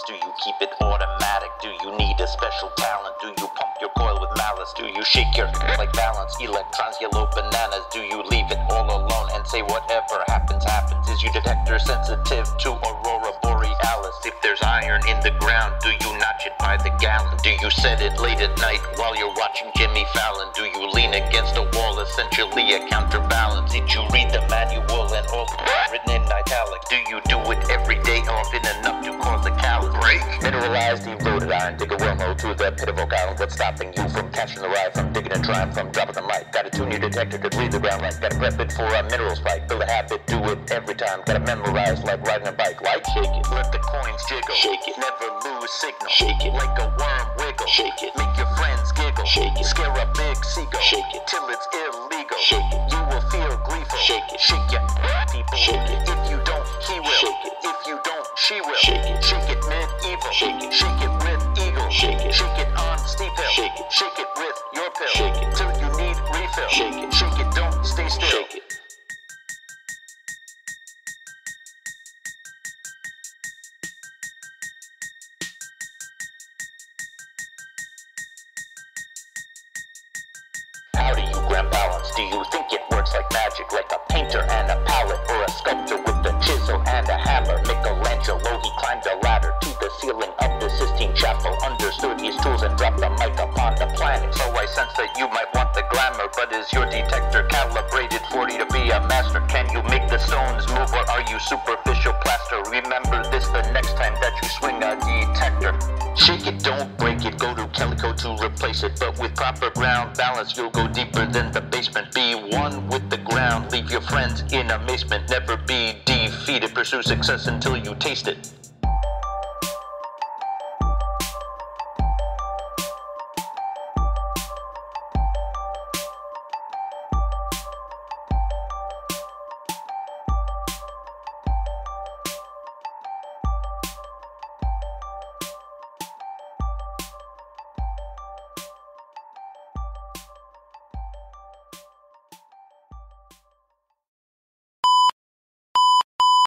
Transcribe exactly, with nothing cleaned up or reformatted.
Do you keep it automatic? Do you need a special talent? Do you pump your coil with malice? Do you shake your like balance? Electrons, yellow bananas. Do you leave it all alone and say whatever happens, happens? Is your detector sensitive to aurora borealis? If there's iron in the ground, do you notch it by the gallon? Do you set it late at night while you're watching Jimmy Fallon? Do you lean against a wall, essentially a counterbalance? Did you read the manual and all written in italic? Do you do it every day, often enough to cause a callus break? Mineralized, eroded iron, dig a well no to the pit of Oak Island. What's stopping you from catching the ride, from digging and trying, from dropping the light? Gotta tune your detector to read the ground right. Gotta prep it for a mineral spike. Build a habit, do it every time. Gotta memorize like riding a bike. Like shake it, let the coins jiggle. Shake it, never lose signal. Shake it, like a worm wiggle. Shake it, make your friends giggle. Shake it, scare a big seagull. Shake it, till it's illegal. Shake it, you will feel gleeful. Shake it, shake your people. Shake it, if you don't, he will. Shake it, if you don't, she will. Shake it, shake it medieval. Shake it, shake it with eagle. Shake it, shake it on steep hill. Shake it, shake it with your pill. Shake it till you need refill. Shake it, shake it, don't stay still. Shake it. How do you gram balance? Do you think it works like magic, like a painter and a palette, or a sculptor with a chisel and a hammer? Michelangelo, he climbed a ladder to the ceiling of the Sistine Chapel, understood his tools and dropped the mic upon the planet. So I sense that you might want the glamour, but is your detector calibrated forty to be a master? Can you make the stones move, or are you superficial plaster? Remember this the next time that you swing a detector. Shake it, don't break it, go to Calico to replace it. But with proper ground balance, you'll go deeper than the basement. Be one with the ground, leave your friends in amazement. Never be defeated, pursue success until you taste it.